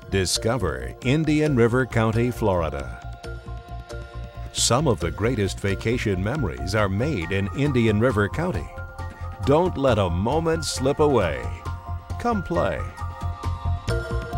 Discover Indian River County, Florida. Some of the greatest vacation memories are made in Indian River County. Don't let a moment slip away. Come play.